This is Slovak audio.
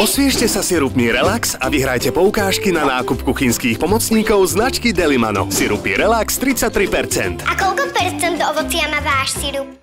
Osviežte sa sirupmi Relax a vyhrajte poukážky na nákup kuchynských pomocníkov značky Delimano. Sirupy Relax 33%. A koľko percent ovocia má váš sirup?